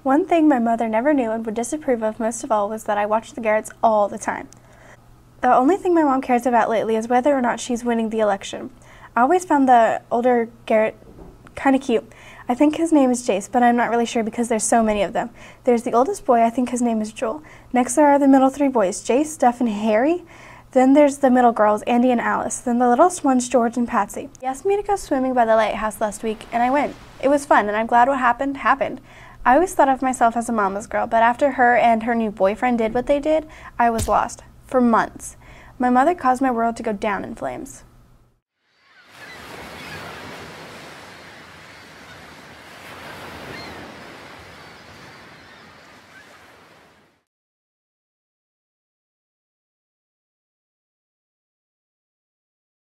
One thing my mother never knew and would disapprove of most of all was that I watched the Garretts all the time. The only thing my mom cares about lately is whether or not she's winning the election. I always found the older Garrett kind of cute. I think his name is Jace, but I'm not really sure because there's so many of them. There's the oldest boy, I think his name is Joel. Next there are the middle three boys, Jace, Steph, and Harry. Then there's the middle girls, Andy and Alice. Then the littlest ones, George and Patsy. He asked me to go swimming by the lighthouse last week, and I went. It was fun, and I'm glad what happened, happened. I always thought of myself as a mama's girl, but after her and her new boyfriend did what they did, I was lost. For months. My mother caused my world to go down in flames.